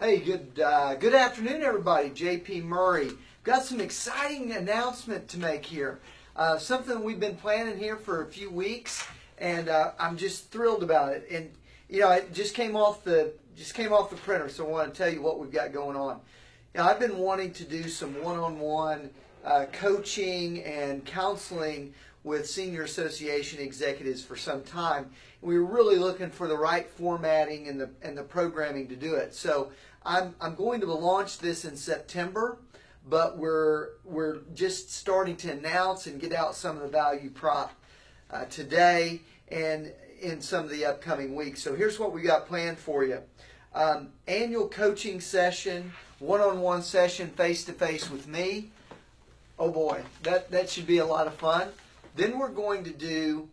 Hey, good afternoon, everybody. JP Murray. Got some exciting announcement to make here. Something we've been planning here for a few weeks, and I'm just thrilled about it. And it just came off the printer, so I want to tell you what we've got going on. I've been wanting to do some one-on-one coaching and counseling with senior association executives for some time. We were really looking for the right formatting and the programming to do it. So I'm going to launch this in September, but we're just starting to announce and get out some of the value prop today and in some of the upcoming weeks. So here's what we got planned for you. Annual coaching session, one-on-one session, face-to-face with me. Oh boy, that should be a lot of fun. Then we're going to do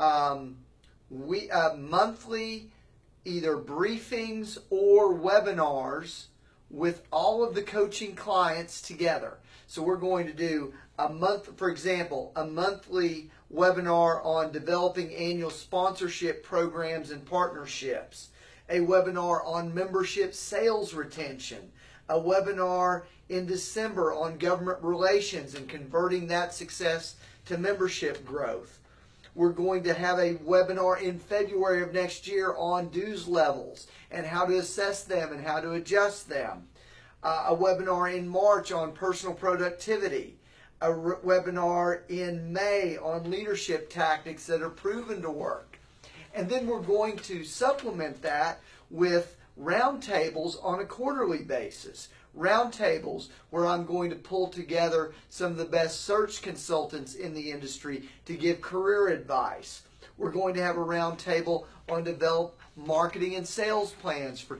monthly either briefings or webinars with all of the coaching clients together. So we're going to do for example, a monthly webinar on developing annual sponsorship programs and partnerships, a webinar on membership sales retention, a webinar in December on government relations and converting that success to membership growth. We're going to have a webinar in February of next year on dues levels and how to assess them and how to adjust them. A webinar in March on personal productivity. A webinar in May on leadership tactics that are proven to work. And then we're going to supplement that with roundtables on a quarterly basis. Roundtables where I'm going to pull together some of the best search consultants in the industry to give career advice. We're going to have a roundtable on develop marketing and sales plans for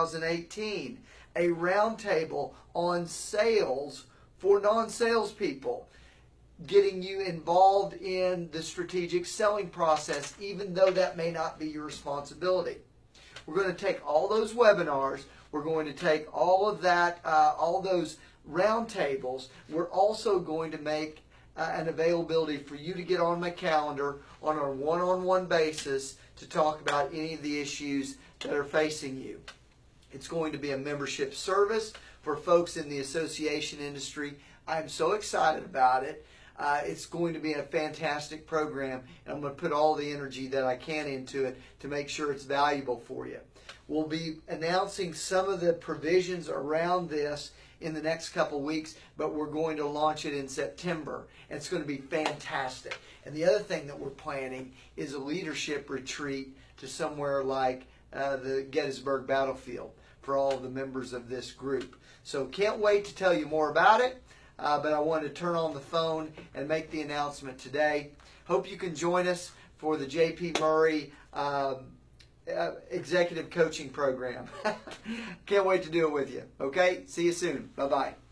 2018. A roundtable on sales for non-sales people, getting you involved in the strategic selling process, even though that may not be your responsibility. We're going to take all those webinars. We're going to take all of that, all those roundtables. We're also going to make an availability for you to get on my calendar on a one-on-one basis to talk about any of the issues that are facing you. It's going to be a membership service for folks in the association industry. I'm so excited about it. It's going to be a fantastic program, and I'm going to put all the energy that I can into it to make sure it's valuable for you. We'll be announcing some of the provisions around this in the next couple weeks, but we're going to launch it in September, and it's going to be fantastic. And the other thing that we're planning is a leadership retreat to somewhere like the Gettysburg Battlefield for all of the members of this group. So can't wait to tell you more about it. But I wanted to turn on the phone and make the announcement today. Hope you can join us for the JP Murray Executive Coaching Program. Can't wait to do it with you. Okay? See you soon. Bye-bye.